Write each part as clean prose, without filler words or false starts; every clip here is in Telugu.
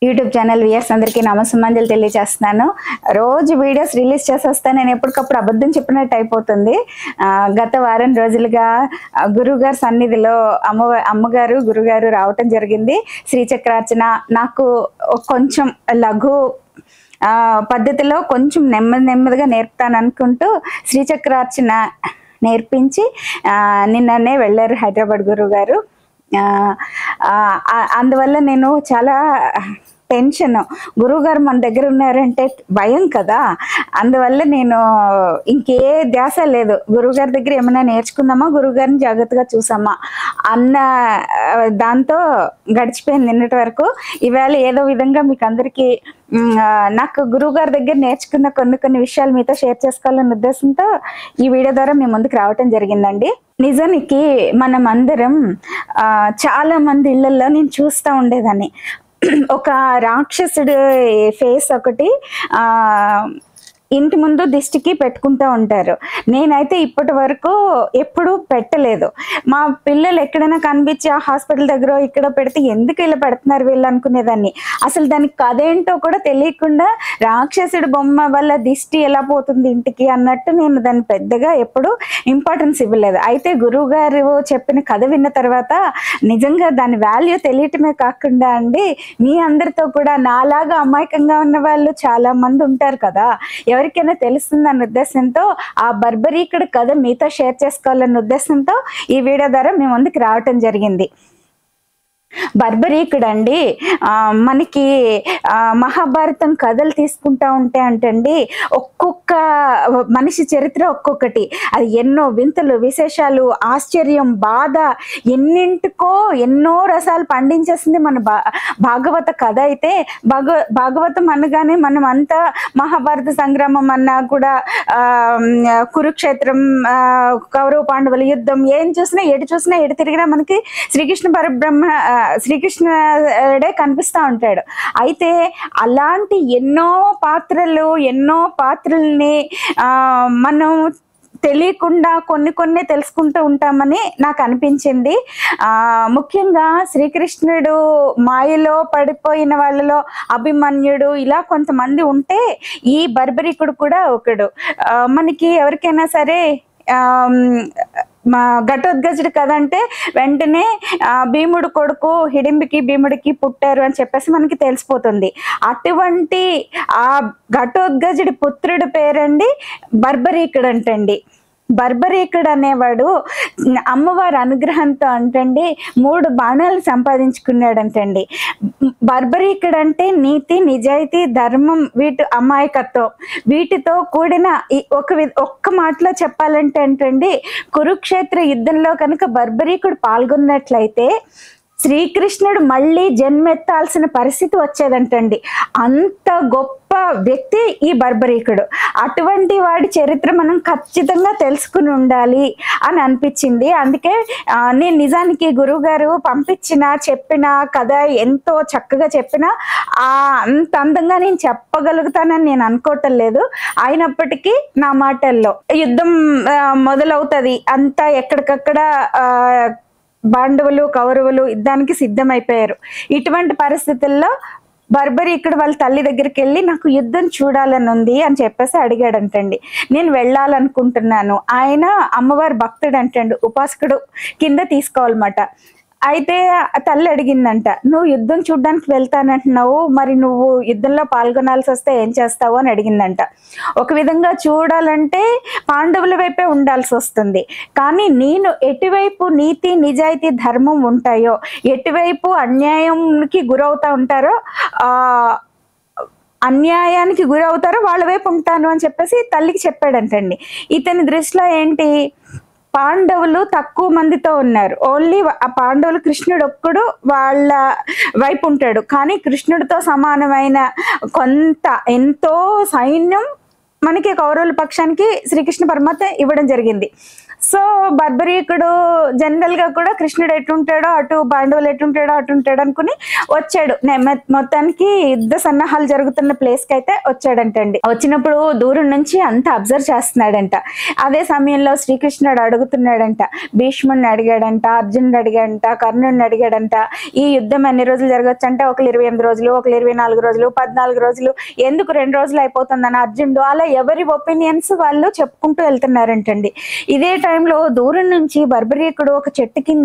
యూట్యూబ్ ఛానల్ వ్యూయర్స్ అందరికీ నమస్సుమంజలు తెలియజేస్తున్నాను. రోజు వీడియోస్ రిలీజ్ చేసేస్తాను. నేను ఎప్పటికప్పుడు అబద్ధం చెప్పినట్టు అయిపోతుంది. గత వారం రోజులుగా గురువుగారి సన్నిధిలో అమ్మగారు గురుగారు రావటం జరిగింది. శ్రీచక్రార్చన నాకు కొంచెం లఘు పద్ధతిలో కొంచెం నెమ్మదిగా నేర్పుతాను అనుకుంటూ శ్రీచక్రార్చన నేర్పించి నిన్ననే వెళ్ళారు హైదరాబాద్ గురువుగారు. అందువల్ల నేను చాలా టెన్షన్, గురువుగారు మన దగ్గర ఉన్నారంటే భయం కదా. అందువల్ల నేను ఇంకే ధ్యాస లేదు, గురువుగారి దగ్గర ఏమైనా నేర్చుకుందామా, గురువుగారిని జాగ్రత్తగా చూసామా అన్న దాంతో గడిచిపోయింది నిన్నటి వరకు. ఇవాళ ఏదో విధంగా మీకు అందరికీ నాకు గురువుగారి దగ్గర నేర్చుకున్న కొన్ని విషయాలు మీతో షేర్ చేసుకోవాలన్న ఉద్దేశంతో ఈ వీడియో ద్వారా మీ ముందుకు రావటం జరిగిందండి. నిజానికి మనం అందరం చాలా మంది ఇళ్లలో నేను చూస్తూ ఉండేదాన్ని, ఒక రాక్షసుడు ఫేస్ ఒకటి ఇంటి ముందు దిష్టికి పెట్టుకుంటూ ఉంటారు. నేనైతే ఇప్పటి వరకు ఎప్పుడూ పెట్టలేదు. మా పిల్లలు ఎక్కడైనా కనిపించి ఆ హాస్పిటల్ దగ్గర ఇక్కడ పెడితే ఎందుకు ఇలా పెడుతున్నారు వీళ్ళు అనుకునేదాన్ని. అసలు దానికి కథ ఏంటో కూడా తెలియకుండా రాక్షసుడు బొమ్మ వల్ల దిష్టి ఎలా పోతుంది ఇంటికి అన్నట్టు నేను దాన్ని పెద్దగా ఎప్పుడు ఇంపార్టెన్స్ ఇవ్వలేదు. అయితే గురువు గారు చెప్పిన కథ విన్న తర్వాత నిజంగా దాని వాల్యూ తెలియటమే కాకుండా అండి, మీ అందరితో కూడా నాలాగా అమాయకంగా ఉన్న వాళ్ళు చాలా మంది ఉంటారు కదా, ఎవరికైనా తెలుస్తుందన్న ఉద్దేశంతో ఆ బర్బరీకుడు కథ మీతో షేర్ చేసుకోవాలన్న ఉద్దేశంతో ఈ వీడియో ద్వారా మీ ముందుకు రావటం జరిగింది. బర్బరీకుడు అండి, మనకి మహాభారతం కథలు తీసుకుంటా ఉంటే అంటండి, ఒక్కొక్క మనిషి చరిత్ర ఒక్కొక్కటి, అది ఎన్నో వింతలు విశేషాలు ఆశ్చర్యం బాధ ఎన్నో రసాలు పండించేసింది మన భాగవత కథ. అయితే భాగవతం అనగానే మనం అంతా మహాభారత సంగ్రామం అన్నా కూడా కురుక్షేత్రం, కౌరవ పాండవుల యుద్ధం, ఏం చూసినా ఎటు తిరిగినా మనకి శ్రీకృష్ణుడే కనిపిస్తూ ఉంటాడు. అయితే అలాంటి ఎన్నో పాత్రల్ని మనం తెలియకుండా కొన్ని తెలుసుకుంటూ ఉంటామని నాకు అనిపించింది. ముఖ్యంగా శ్రీకృష్ణుడు మాయలో పడిపోయిన వాళ్ళలో అభిమన్యుడు ఇలా కొంతమంది ఉంటే ఈ బర్బరీకుడు కూడా ఒకడు. మనకి ఎవరికైనా సరే ఘటోద్గజుడు కదంటే వెంటనే భీముడు కొడుకు హిడింబికి భీముడికి పుట్టారు అని చెప్పేసి మనకి తెలిసిపోతుంది. అటువంటి ఆ ఘటోద్గజుడి పుత్రుడి పేరండి బర్బరీకుడు అంటండి. బర్బరీకుడు అనేవాడు అమ్మవారి అనుగ్రహంతో అంటండి 3 బాణాలు సంపాదించుకున్నాడంటండి. బర్బరీకుడు అంటే నీతి నిజాయితీ ధర్మం అమాయకత్వం వీటితో కూడిన ఒక్క మాటలో చెప్పాలంటే అంటండి, కురుక్షేత్ర యుద్ధంలో కనుక బర్బరీకుడు పాల్గొన్నట్లయితే శ్రీకృష్ణుడు మళ్ళీ జన్మెత్తాల్సిన పరిస్థితి వచ్చేదంటండి. అంత గొప్ప వ్యక్తి ఈ బర్బరీకుడు. అటువంటి వాడి చరిత్ర మనం ఖచ్చితంగా తెలుసుకుని ఉండాలి అని అనిపించింది. అందుకే నేను నిజానికి గురువు గారు చెప్పిన కథ ఎంతో చక్కగా చెప్పినా అంత అందంగా నేను చెప్పగలుగుతానని నేను అనుకోవటం లేదు. అయినప్పటికీ నా మాటల్లో యుద్ధం మొదలవుతుంది, అంతా ఎక్కడికక్కడ పాండవులు కౌరవులు యుద్ధానికి సిద్ధమైపోయారు. ఇటువంటి పరిస్థితుల్లో బర్బరీకుడు వాళ్ళ తల్లి దగ్గరికి వెళ్ళి నాకు యుద్ధం చూడాలని ఉంది అని చెప్పేసి అడిగాడంటండి. నేను వెళ్ళాలనుకుంటున్నాను. ఆయన అమ్మవారి భక్తుడు అంటండి, ఉపాసకుడు కింద తీసుకోవాలన్నమాట. అయితే తల్లి అడిగిందంట, నువ్వు యుద్ధం చూడడానికి వెళ్తానంటున్నావు, మరి నువ్వు యుద్ధంలో పాల్గొనాల్సి వస్తే ఏం చేస్తావు అని అడిగిందంట. ఒక విధంగా చూడాలంటే పాండవుల వైపే ఉండాల్సి వస్తుంది, కానీ నేను ఎటువైపు నీతి నిజాయితీ ధర్మం ఉంటాయో, ఎటువైపు అన్యాయానికి గురవుతారో వాళ్ళ వైపు ఉంటాను అని చెప్పేసి తల్లికి చెప్పాడంటండి. ఇతని దృష్టిలో ఏంటి, పాండవులు తక్కువ మందితో ఉన్నారు, ఓన్లీ ఆ పాండవులు కృష్ణుడు ఒక్కడు వాళ్ళ వైపు ఉంటాడు, కానీ కృష్ణుడితో సమానమైన ఎంతో సైన్యం మనకి కౌరవుల పక్షానికి శ్రీకృష్ణ పరమాత్మ ఇవ్వడం జరిగింది. సో బర్బరీకుడు జనరల్ గా కూడా కృష్ణుడు ఎటుంటాడో అటు, పాండవులు ఎటుంటాడో అటు ఉంటాడు అనుకుని వచ్చాడు. మొత్తానికి యుద్ధ సన్నాహాలు జరుగుతున్న ప్లేస్ కి అయితే వచ్చాడంటండి. వచ్చినప్పుడు దూరం నుంచి అంతా అబ్జర్వ్ చేస్తున్నాడంట. అదే సమయంలో శ్రీకృష్ణుడు అడుగుతున్నాడంట, భీష్ముడిని అడిగాడంట, అర్జునుడు అడిగాడంట, కర్ణుడిని అడిగాడంట, ఈ యుద్ధం ఎన్ని రోజులు జరగచ్చు అంటే ఒకరు 28 రోజులు, ఒకరు 24 రోజులు, 14 రోజులు, ఎందుకు 2 రోజులు అయిపోతుందని అర్జునుడు. అలా ఎవరి ఒపీనియన్స్ వాళ్ళు చెప్పుకుంటూ వెళ్తున్నారంటండి. ఇదే టైంలో దూరం నుంచి బర్బరీకుడు ఒక చెట్టు కింద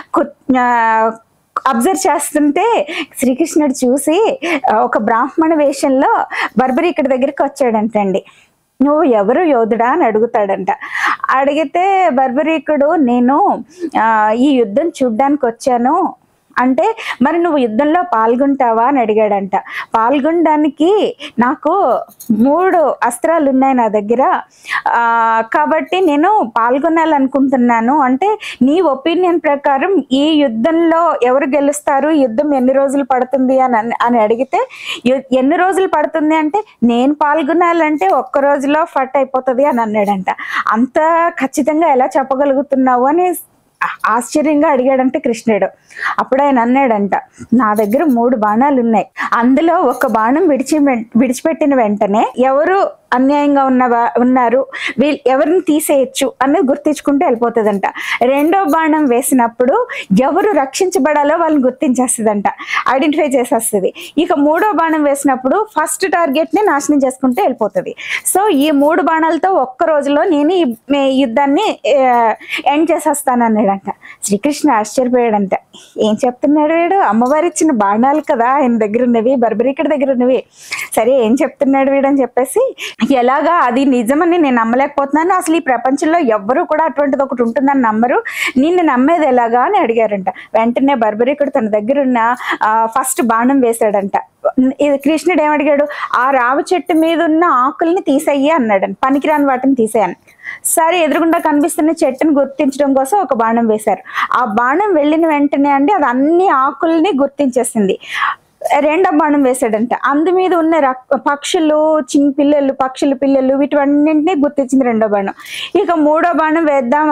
అబ్జర్వ్ చేస్తుంటే శ్రీకృష్ణుడు చూసి ఒక బ్రాహ్మణ వేషంలో బర్బరీకుడి దగ్గరికి వచ్చాడంటండి. నువ్వు ఎవరు యోధుడా అని అడుగుతాడంట. అడిగితే బర్బరీకుడు నేను ఈ యుద్ధం చూడ్డానికి వచ్చాను అంటే, మరి నువ్వు యుద్ధంలో పాల్గొంటావా అని అడిగాడంట. పాల్గొనడానికి నాకు 3 అస్త్రాలు ఉన్నాయి నా దగ్గర, కాబట్టి నేను పాల్గొనాలనుకుంటున్నాను అంటే, నీ ఒపీనియన్ ప్రకారం ఈ యుద్ధంలో ఎవరు గెలుస్తారు, యుద్ధం ఎన్ని రోజులు పడుతుంది అని అడిగితే, ఎన్ని రోజులు పడుతుంది అంటే, నేను పాల్గొనాలంటే ఒక్క రోజులో ఫట్ అయిపోతుంది అని అన్నాడంట. అంత ఖచ్చితంగా ఎలా చెప్పగలుగుతున్నావు అని ఆశ్చర్యంగా అడిగాడంటే కృష్ణుడు. అప్పుడు ఆయన అన్నాడంట, నా దగ్గర 3 బాణాలు ఉన్నాయి, అందులో ఒక బాణం విడిచిపెట్టిన వెంటనే ఎవరు అన్యాయంగా ఉన్నారు, వీళ్ళు ఎవరిని తీసేయచ్చు అనేది గుర్తించుకుంటూ వెళ్ళిపోతుందంట. 2వ బాణం వేసినప్పుడు ఎవరు రక్షించబడాలో వాళ్ళని గుర్తించేస్తుందంట, ఐడెంటిఫై చేసేస్తుంది. ఇక 3వ బాణం వేసినప్పుడు ఫస్ట్ టార్గెట్ ని నాశనం చేసుకుంటూ వెళ్ళిపోతుంది. సో ఈ 3 బాణాలతో ఒక్క రోజులో నేను ఈ యుద్ధాన్ని ఎండ్ చేసేస్తాను అన్నాడంట. శ్రీకృష్ణ ఆశ్చర్యపోయాడంట. ఏం చెప్తున్నాడు వీడు, అమ్మవారి ఇచ్చిన బాణాలు కదా ఆయన దగ్గర ఉన్నవి, బర్బరీకుడి దగ్గర ఉన్నవి, సరే ఏం చెప్తున్నాడు వీడు అని చెప్పేసి, ఎలాగా అది నిజమని నేను నమ్మలేకపోతున్నాను, అసలు ఈ ప్రపంచంలో ఎవ్వరూ కూడా అటువంటిది ఒకటి ఉంటుందని నమ్మరు, నిన్ను నమ్మేది ఎలాగా అని అడిగారంట. వెంటనే బర్బరీకుడు తన దగ్గర ఉన్న ఫస్ట్ బాణం వేశాడంట. కృష్ణుడు ఏమడిగాడు, ఆ రావి చెట్టు మీద ఉన్న ఆకుల్ని తీసేయ్యి అన్నాడు, పనికిరాని వాటిని తీసేయని. సరే ఎదురుగుండా కనిపిస్తున్న చెట్టును గుర్తించడం కోసం ఒక బాణం వేశారు. ఆ బాణం వెళ్ళిన వెంటనే అండి అది అన్ని ఆకుల్ని గుర్తించేసింది. 2వ బాణం వేశాడంట, అందు మీద ఉన్న పక్షులు, చిన్న పిల్లలు, పక్షుల పిల్లలు, వీటివన్నింటినీ గుర్తించింది 2వ బాణం. ఇక 3వ బాణం వేద్దాం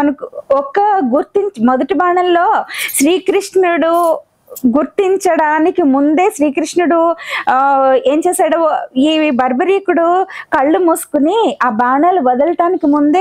మొదటి బాణంలో శ్రీకృష్ణుడు గుర్తించడానికి ముందే శ్రీకృష్ణుడు ఏం చేశాడు, ఈ బర్బరీకుడు కళ్ళు మూసుకుని ఆ బాణాలు వదలటానికి ముందే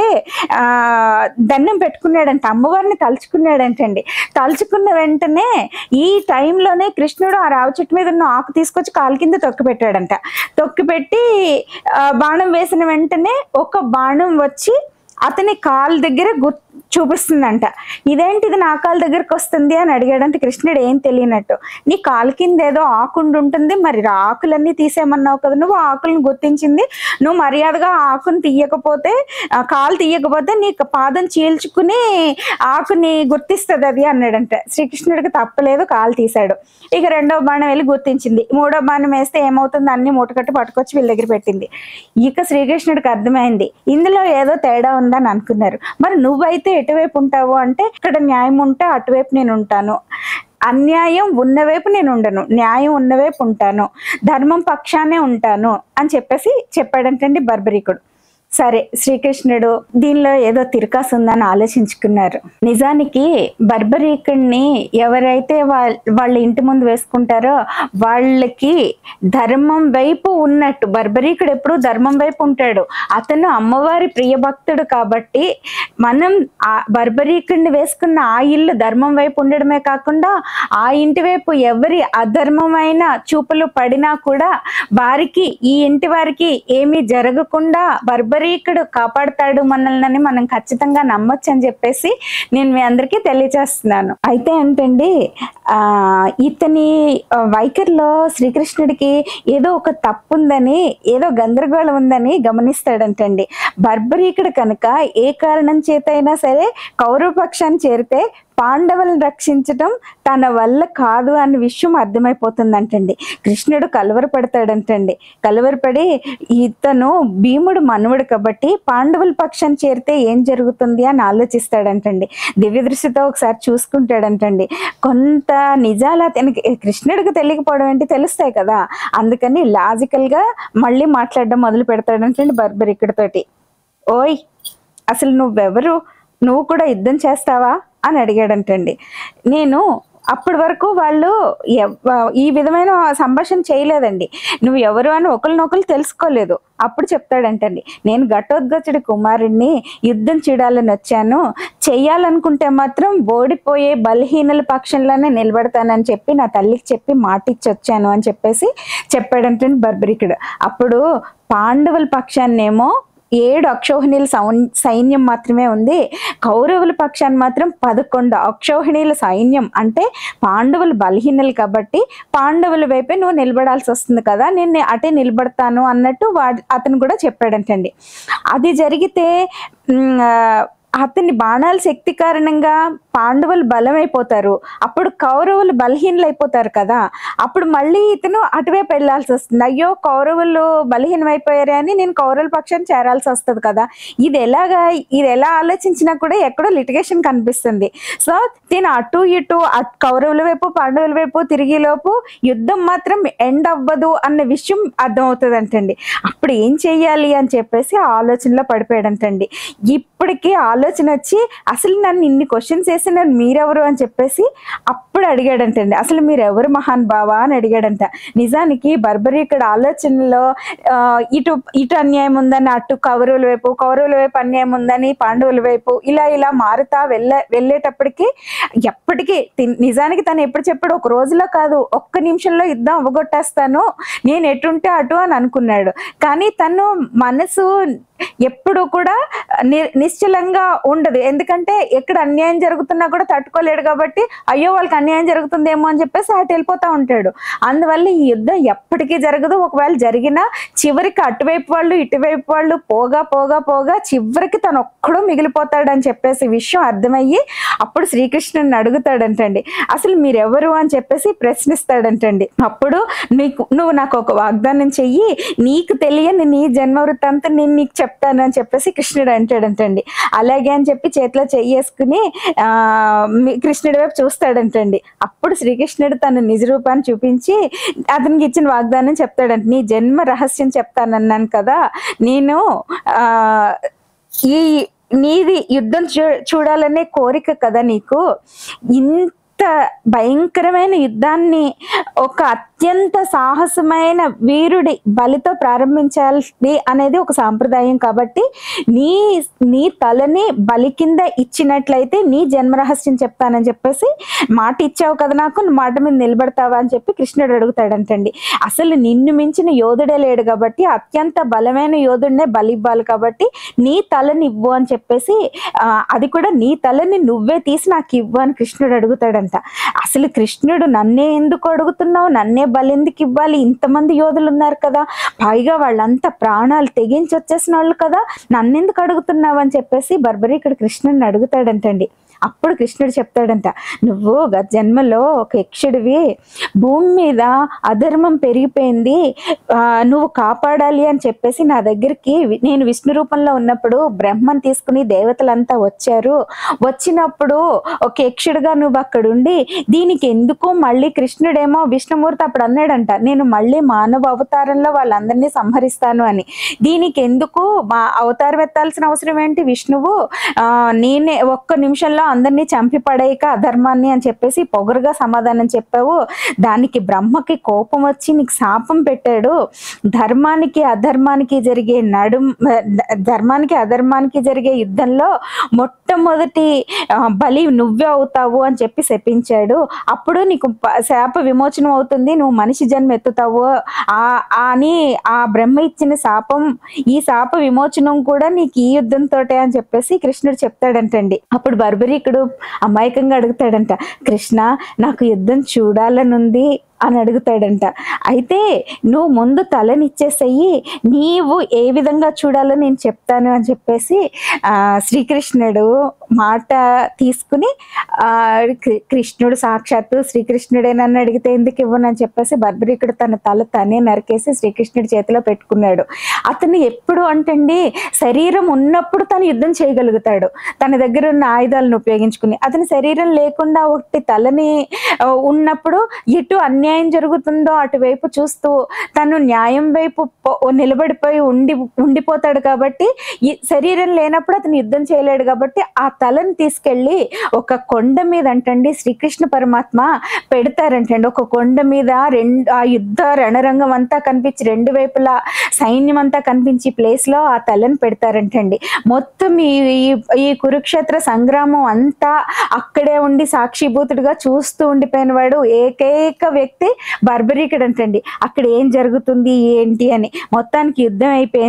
దండం పెట్టుకున్నాడంట, అమ్మవారిని తలుచుకున్నాడంటండి. తలుచుకున్న వెంటనే ఈ టైంలోనే కృష్ణుడు ఆ రావి చెట్టు మీద ఉన్న ఆకు తీసుకొచ్చి కాలు కింద తొక్కి పెట్టాడంట. తొక్కి పెట్టి బాణం వేసిన వెంటనే ఒక బాణం వచ్చి అతని కాలు దగ్గర చూపిస్తుందంట. ఇదేంటిది నా కాలు దగ్గరకు వస్తుంది అని అడిగాడంటే కృష్ణుడు ఏం తెలియనట్టు, నీ కాలు కింద ఏదో ఆకుండు ఉంటుంది, మరి ఆకులన్నీ తీసేయమన్నావు కదా, నువ్వు ఆకులను గుర్తించింది, నువ్వు మర్యాదగా ఆకుని తీయకపోతే, కాలు తీయకపోతే నీ పాదం చీల్చుకుని ఆకుని గుర్తిస్తుంది అది అన్నాడంట. శ్రీకృష్ణుడికి తప్పలేదు, కాలు తీశాడు. ఇక 2వ బాణం వెళ్ళి గుర్తించింది. 3వ బాణం వేస్తే ఏమవుతుంది, అన్ని మూటకట్టు పట్టుకొచ్చి వీళ్ళ దగ్గర పెట్టింది. ఇక శ్రీకృష్ణుడికి అర్థమైంది ఇందులో ఏదో తేడా ఉందని అనుకున్నారు. మరి నువ్వైతే ఎటువైపు ఉంటావు అంటే, ఇక్కడ న్యాయం ఉంటే అటువైపు నేను ఉంటాను, అన్యాయం ఉన్నవైపు నేను ఉండను, న్యాయం ఉన్నవైపు ఉంటాను, ధర్మం పక్షానే ఉంటాను అని చెప్పేసి చెప్పాడంటండి బర్బరీకుడు. సరే శ్రీకృష్ణుడు దీనిలో ఏదో తిరకాసు ఉందని ఆలోచించుకున్నారు. నిజానికి బర్బరీకుడిని ఎవరైతే వాళ్ళ ఇంటి ముందు వేసుకుంటారో వాళ్ళకి ధర్మం వైపు ఉన్నట్టు, బర్బరీకుడు ఎప్పుడు ధర్మం వైపు ఉంటాడు, అతను అమ్మవారి ప్రియ భక్తుడు కాబట్టి మనం ఆ బర్బరీకుడిని వేసుకున్న ఆ ఇల్లు ధర్మం వైపు ఉండడమే కాకుండా ఆ ఇంటి వైపు ఎవరి అధర్మమైన చూపులు పడినా కూడా వారికి, ఈ ఇంటి వారికి ఏమీ జరగకుండా బర్బరీకుడు కాపాడుతాడు మనల్ని, మనం ఖచ్చితంగా నమ్మొచ్చు అని చెప్పేసి నేను మీ అందరికీ తెలియజేస్తున్నాను. అయితే ఏంటండి, ఇతని వైఖరిలో శ్రీకృష్ణుడికి ఏదో ఒక తప్పు ఉందని, ఏదో గందరగోళం ఉందని గమనిస్తాడంటండి. బర్బరీకుడు కనుక ఏ కారణం చేతైనా సరే కౌరవ పక్షాన్ని చేరితే పాండవులను రక్షించటం తన వల్ల కాదు అన్న విషయం అర్థమైపోతుందంటండి. కృష్ణుడు కలవరపడతాడంటండి. కలవరపడి ఇతను భీముడు మనవడు కాబట్టి పాండవుల పక్షాన్ని చేరితే ఏం జరుగుతుంది అని ఆలోచిస్తాడంటండి. దివ్య దృష్టితో ఒకసారి చూసుకుంటాడంటండి. కొంత నిజాలు అతనికి కృష్ణుడికి తెలియకపోవడం ఏంటి, తెలుస్తాయి కదా, అందుకని లాజికల్ గా మళ్ళీ మాట్లాడడం మొదలు పెడతాడంటండి బర్బరీకుడితోటి. ఓయ్ అసలు నువ్వెవరు, నువ్వు కూడా యుద్ధం చేస్తావా అని అడిగాడంటండి. నేను అప్పటి వరకు వాళ్ళు ఈ విధమైన సంభాషణ చేయలేదండి. నువ్వు ఎవరు అని ఒకరినొకరు తెలుసుకోలేదు. అప్పుడు చెప్తాడంటండి, నేను ఘటోత్కచుడి కుమారుడిని, యుద్ధం చూడాలని వచ్చాను, చెయ్యాలనుకుంటే మాత్రం ఓడిపోయే బలహీనల పక్షంలోనే నిలబడతానని చెప్పి నా తల్లికి చెప్పి మాటిచ్చి వచ్చాను అని చెప్పేసి చెప్పాడంటండి బర్బరీకుడు. అప్పుడు పాండవుల పక్షాన్నేమో 7 అక్షౌహిణీల సైన్యం మాత్రమే ఉంది, కౌరవుల పక్షాన్ని మాత్రం 11 అక్షౌహిణీల సైన్యం. అంటే పాండవులు బలహీనలు కాబట్టి పాండవుల వైపే నువ్వు నిలబడాల్సి వస్తుంది కదా, నేను అటే నిలబడతాను అన్నట్టు అతను కూడా చెప్పాడంటండి. అది జరిగితే అతని బాణాల శక్తి కారణంగా పాండవులు బలమైపోతారు, అప్పుడు కౌరవులు బలహీనలు అయిపోతారు కదా, అప్పుడు మళ్ళీ ఇతను అటువైపు వెళ్ళాల్సి వస్తుంది. అయ్యో కౌరవులు బలహీనమైపోయారే అని నేను కౌరవుల పక్షాన్ని చేరాల్సి వస్తుంది కదా. ఇది ఎలా ఆలోచించినా కూడా ఎక్కడో లిటిగేషన్ కనిపిస్తుంది. సో నేను అటు ఇటు కౌరవుల వైపు పాండవుల వైపు తిరిగేలోపు యుద్ధం మాత్రం ఎండ్ అవ్వదు అన్న విషయం అర్థమవుతుంది అంటండి. అప్పుడు ఏం చెయ్యాలి అని చెప్పేసి ఆ ఆలోచనలో పడిపోయాడంటండి. ఇప్పటికీ ఆలోచన వచ్చి అసలు నన్ను ఇన్ని క్వశ్చన్స్ వేసి నన్ను మీరెవరు అని చెప్పేసి అప్పుడు అడిగాడంటండి. అసలు మీరెవరు మహాన్ బావా అని అడిగాడంట. నిజానికి బర్బరీకుడి ఆలోచనలో ఇటు అన్యాయం ఉందని అటు కౌరవుల వైపు అన్యాయం ఉందని పాండవుల వైపు ఇలా మారుతా వెళ్ళేటప్పటికి ఎప్పటికీ నిజానికి తను ఎప్పుడు చెప్పాడు, ఒక రోజులో కాదు, ఒక్క నిమిషంలో యుద్ధం అవ్వగొట్టేస్తాను, నేను ఎటుంటే అటు అని అనుకున్నాడు. కానీ తను మనసు ఎప్పుడు కూడా నిశ్చలంగా ఉండదు. ఎందుకంటే ఎక్కడ అన్యాయం జరుగుతున్నా కూడా తట్టుకోలేడు కాబట్టి అయ్యో వాళ్ళకి అన్యాయం జరుగుతుందేమో అని చెప్పేసి అటు వెళ్ళిపోతా ఉంటాడు. అందువల్ల ఈ యుద్ధం ఎప్పటికీ జరగదు. ఒకవేళ జరిగినా చివరికి అటువైపు వాళ్ళు ఇటువైపు వాళ్ళు పోగా చివరికి తను ఒక్కడో మిగిలిపోతాడు అని చెప్పేసి విషయం అర్థమయ్యి అప్పుడు శ్రీకృష్ణుని అడుగుతాడంటండి. అసలు మీరెవరు అని చెప్పేసి ప్రశ్నిస్తాడంటండి. అప్పుడు నువ్వు నాకు ఒక వాగ్దానం చెయ్యి, నీకు తెలియని నీ జన్మ వృత్తాంతం నేను నీకు చెప్తాను అని చెప్పేసి కృష్ణుడు అంటాడంటండి. అలాగే అని చెప్పి చేతిలో చెయ్యేసుకుని కృష్ణుడి వైపు చూస్తాడంటండి. అప్పుడు శ్రీకృష్ణుడు తన నిజ రూపాన్ని చూపించి అతనికి ఇచ్చిన వాగ్దానం చెప్తాడంట. నీ జన్మ రహస్యం చెప్తానన్నాను కదా, నేను నీది యుద్ధం చూడాలనే కోరిక కదా నీకు, ఇంత భయంకరమైన యుద్ధాన్ని ఒక అత్యంత సాహసమైన వీరుడి బలితో ప్రారంభించాలి అనేది ఒక సాంప్రదాయం. కాబట్టి నీ తలని బలి కింద ఇచ్చినట్లయితే నీ జన్మరహస్యం చెప్తానని చెప్పేసి మాట ఇచ్చావు కదా నాకు, మాట మీద నిలబడతావా అని చెప్పి కృష్ణుడు అడుగుతాడంటండి. అసలు నిన్ను మించిన యోధుడే లేడు కాబట్టి అత్యంత బలమైన యోధుడినే బలి ఇవ్వాలి కాబట్టి నీ తలని ఇవ్వు అని చెప్పేసి, అది కూడా నీ తలని నువ్వే తీసి నాకు ఇవ్వు అని కృష్ణుడు అడుగుతాడంట. అసలు కృష్ణుడు నన్నే ఎందుకు అడుగుతున్నావు, నన్నే బలి ఎందుకు ఇవ్వాలి, ఇంతమంది యోధులు ఉన్నారు కదా, పైగా వాళ్ళంతా ప్రాణాలు తెగించి వచ్చేసిన వాళ్ళు కదా, నన్నెందుకు అడుగుతున్నావు అని చెప్పేసి బర్బరీకుడు కృష్ణుడిని అడుగుతాడంటండి. అప్పుడు కృష్ణుడు చెప్తాడంట, నువ్వు గత జన్మలో ఒక యక్షుడివి, భూమి మీద అధర్మం పెరిగిపోయింది, నువ్వు కాపాడాలి అని చెప్పేసి నా దగ్గరికి నేను విష్ణు రూపంలో ఉన్నప్పుడు బ్రహ్మను తీసుకుని దేవతలంతా వచ్చారు. వచ్చినప్పుడు ఒక యక్షుడిగా నువ్వు అక్కడుండి దీనికి ఎందుకు మళ్ళీ కృష్ణుడేమో విష్ణుమూర్తి అప్పుడు అన్నాడంట, నేను మళ్ళీ మానవ అవతారంలో వాళ్ళందరినీ సంహరిస్తాను అని. దీనికి ఎందుకు మా అవతారం ఎత్తాల్సిన అవసరం ఏంటి విష్ణువు, నేనే ఒక్క నిమిషంలో అందరినీ చంపి పడేయక అధర్మాన్ని అని చెప్పేసి పొగరుగా సమాధానం చెప్పావు. దానికి బ్రహ్మకి కోపం వచ్చి నీకు శాపం పెట్టాడు. ధర్మానికి అధర్మానికి జరిగే యుద్ధంలో మొట్టమొదటి బలి నువ్వే అవుతావు అని చెప్పి శపించాడు. అప్పుడు నీకు శాప విమోచనం అవుతుంది, నువ్వు మనిషి జన్మ ఎత్తుతావు అని ఆ బ్రహ్మ ఇచ్చిన శాపం, ఈ శాప విమోచనం కూడా నీకు ఈ యుద్ధంతోటే అని చెప్పేసి కృష్ణుడు చెప్తాడంటండి. అప్పుడు బర్బరీకుడు అమాయకంగా అడుగుతాడంట, కృష్ణ నాకు యుద్ధం చూడాలనుంది అని అడుగుతాడంట. అయితే నువ్వు ముందు తలనిచ్చేసేయి, నీవు ఏ విధంగా చూడాలో నేను చెప్తాను అని చెప్పేసి శ్రీకృష్ణుడు మాట తీసుకుని, కృష్ణుడు సాక్షాత్తు శ్రీకృష్ణుడే నన్ను అడిగితే ఎందుకు ఇవ్వను అని చెప్పేసి బర్బరీకుడు తన తల తనే నరికేసి శ్రీకృష్ణుడి చేతిలో పెట్టుకున్నాడు. అతను ఎప్పుడు అంటండి శరీరం ఉన్నప్పుడు తను యుద్ధం చేయగలుగుతాడు, తన దగ్గర ఉన్న ఆయుధాలను ఉపయోగించుకుని. అతని శరీరం లేకుండా ఒకటి తలని ఉన్నప్పుడు ఇటు అన్ని అన్యాయం జరుగుతుందో అటువైపు చూస్తూ తను న్యాయం వైపు నిలబడిపోయి ఉండిపోతాడు. కాబట్టి ఈ శరీరం లేనప్పుడు అతను యుద్ధం చేయలేడు కాబట్టి ఆ తలను తీసుకెళ్ళి ఒక కొండ మీద అంటండి శ్రీకృష్ణ పరమాత్మ పెడతారంటండి. ఒక కొండ మీద ఆ యుద్ధ రణరంగం అంతా కనిపించి రెండు వైపులా సైన్యం అంతా కనిపించి ప్లేస్ లో ఆ తలను పెడతారంటండి. మొత్తం ఈ కురుక్షేత్ర సంగ్రామం అంతా అక్కడే ఉండి సాక్షిభూతుడిగా చూస్తూ ఉండిపోయిన వాడు ఏకైక వ్యక్తి బర్బరీకుడు అంటండి. అక్కడ ఏం జరుగుతుంది ఏంటి అని మొత్తానికి యుద్ధం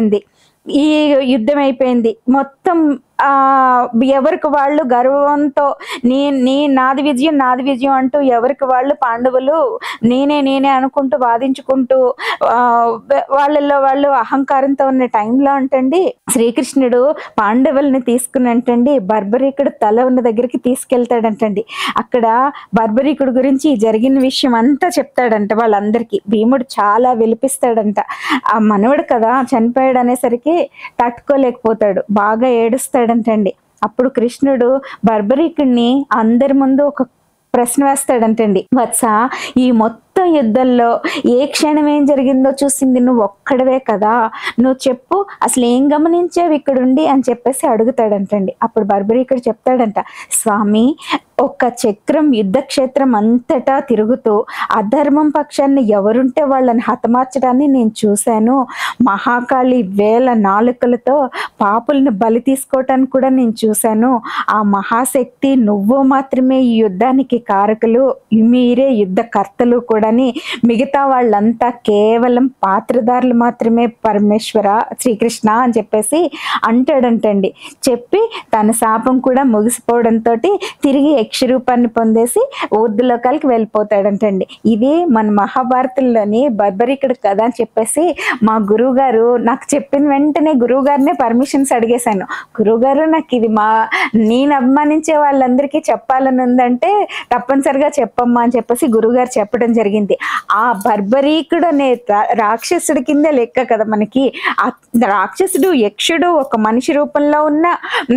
అయిపోయింది. మొత్తం ఎవరికి వాళ్ళు గర్వంతో నాది విజయం అంటూ ఎవరికి వాళ్ళు పాండవులు నేనే అనుకుంటూ వాదించుకుంటూ వాళ్ళల్లో వాళ్ళు అహంకారంతో ఉన్న టైంలో అంటండి శ్రీకృష్ణుడు పాండవుల్ని తీసుకుని అంటండి బర్బరీకుడు తల ఉన్న దగ్గరికి తీసుకెళ్తాడంటండి. అక్కడ బర్బరీకుడు గురించి జరిగిన విషయం అంతా చెప్తాడంట వాళ్ళందరికీ. భీముడు చాలా విలిపిస్తాడంట. ఆ మనవడు కదా చనిపోయాడు అనేసరికి తట్టుకోలేకపోతాడు, బాగా ఏడుస్తాడంటండి. అప్పుడు కృష్ణుడు బర్బరీకుడిని అందరి ముందు ఒక ప్రశ్న వేస్తాడంటండి. వత్స, ఈ మొత్తం యుద్ధంలో ఏ క్షణం ఏం జరిగిందో చూసింది నువ్వు ఒక్కడవే కదా, నువ్వు చెప్పు అసలు ఏం గమనించావు ఇక్కడుండి అని చెప్పేసి అడుగుతాడంటండి. అప్పుడు బర్బరీకుడు చెప్తాడంట, స్వామి ఒక చక్రం యుద్ధక్షేత్రం అంతటా తిరుగుతూ అధర్మం పక్షాన్ని ఎవరుంటే వాళ్ళని హతమార్చడాన్ని నేను చూశాను. మహాకాళి వేల నాలుకలతో పాపుల్ని బలి తీసుకోవటానికి కూడా నేను చూశాను. ఆ మహాశక్తి నువ్వు మాత్రమే ఈ యుద్ధానికి కారకులు, మీరే యుద్ధకర్తలు కూడాని, మిగతా వాళ్ళంతా కేవలం పాత్రదారులు మాత్రమే పరమేశ్వర శ్రీకృష్ణ అని చెప్పేసి అంటాడంటండి. చెప్పి తన శాపం కూడా ముగిసిపోవడంతో తిరిగి యక్షరూపాన్ని పొందేసి ఊర్ధ్వలోకాలకి వెళ్ళిపోతాడంటండి. ఇది మన మహాభారతంలోని బర్బరీకుడు కథ అని చెప్పేసి మా గురువు గారు నాకు చెప్పిన వెంటనే గురువు గారినే పర్మిషన్స్ అడిగేశాను. గురువుగారు నాకు ఇది నేను అభిమానించే వాళ్ళందరికీ చెప్పాలని ఉందంటే తప్పనిసరిగా చెప్పమ్మా అని చెప్పేసి గురువుగారు చెప్పడం జరిగింది. ఆ బర్బరీకుడు అనే రాక్షసుడి కింద లెక్క కదా మనకి. ఆ రాక్షసుడు యక్షుడు ఒక మనిషి రూపంలో ఉన్న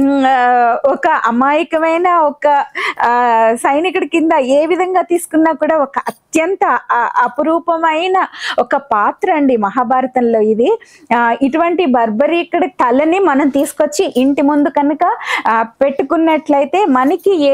ఒక అమాయకమైన ఒక సైనికుడి కింద ఏ విధంగా తీసుకున్నా కూడా ఒక అత్యంత అపురూపమైన ఒక పాత్ర అండి మహాభారతంలో ఇది. ఇటువంటి బర్బరీకుడి తలని మనం తీసుకొచ్చి ఇంటి ముందు కనుక పెట్టుకున్నట్లయితే మనకి ఏ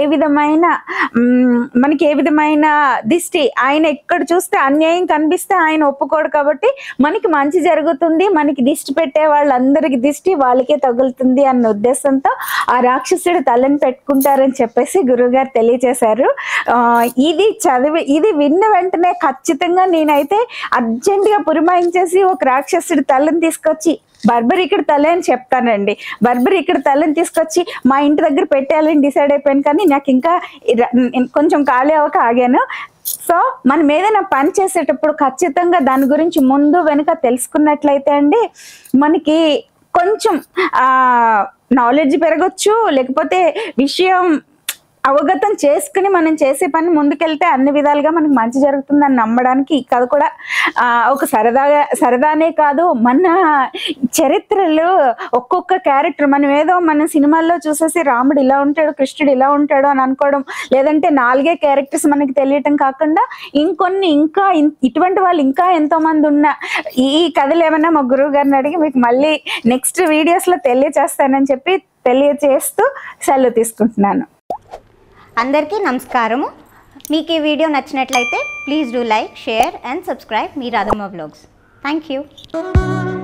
విధమైన దిష్టి, ఆయన ఎక్కడ చూస్తే అన్యాయం కనిపిస్తే ఆయన ఒప్పుకోడు కాబట్టి మనకి మంచి జరుగుతుంది, మనకి దిష్టి పెట్టే వాళ్ళందరికి దిష్టి వాళ్ళకే తగులుతుంది అన్న ఉద్దేశంతో ఆ రాక్షసుడి తలని పెట్టుకుంటారని చెప్పేసి గురువుగారు తెలియజేశారు. ఇది విన్న వెంటనే ఖచ్చితంగా నేనైతే అర్జెంటుగా పురమాయించేసి ఒక రాక్షసుడి తలని తీసుకొచ్చి బర్బరీకుడి తల అని చెప్తానండి. బర్బరీకుడి తలని తీసుకొచ్చి మా ఇంటి దగ్గర పెట్టేయాలని డిసైడ్ అయిపోయాను, కానీ నాకు ఇంకా కొంచెం ఖాళీ అవ్వక ఆగాను. సో మనం ఏదైనా పని చేసేటప్పుడు ఖచ్చితంగా దాని గురించి ముందు వెనుక తెలుసుకున్నట్లయితే అండి మనకి కొంచెం నాలెడ్జ్ పెరగచ్చు, లేకపోతే విషయం అవగతం చేసుకుని మనం చేసే పని ముందుకెళ్తే అన్ని విధాలుగా మనకు మంచి జరుగుతుందని నమ్మడానికి ఈ కథ కూడా ఒక సరదానే కాదు. మన చరిత్రలో ఒక్కొక్క క్యారెక్టర్ మనం ఏదో మన సినిమాల్లో చూసేసి రాముడు ఇలా ఉంటాడు, కృష్ణుడు ఇలా ఉంటాడు అని అనుకోవడం, లేదంటే 4 క్యారెక్టర్స్ మనకి తెలియటం కాకుండా ఇంకా ఇటువంటి వాళ్ళు ఇంకా ఎంతో మంది ఉన్న ఈ కథలు ఏమన్నా మా గురువు గారిని అడిగి మీకు మళ్ళీ నెక్స్ట్ వీడియోస్లో తెలియచేస్తానని చెప్పి తెలియచేస్తూ సెలవు తీసుకుంటున్నాను. అందరికీ నమస్కారము. మీకు ఈ వీడియో నచ్చినట్లయితే please do like, share and subscribe మీ రాధమ్మ వ్లాగ్స్. Thank you.